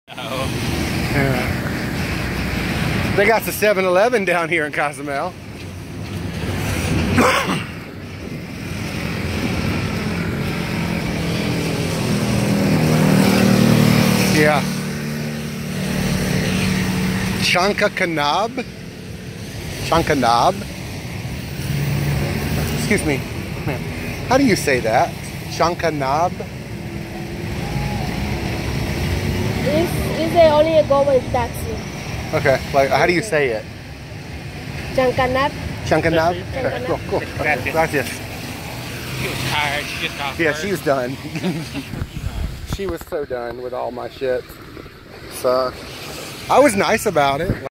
Oh. Yeah. They got the 7-Eleven down here in Cozumel. Yeah. Chancacanab? Chancanab? Excuse me. How do you say that? Chancanab? Is the only going taxi. Okay, like how do you say it? Chancanab. Chancanab? Chancanab. Cool, cool. Okay, gracias. She was tired. She just got Yeah, work. she was done. She was so done with all my shit. So I was nice about it.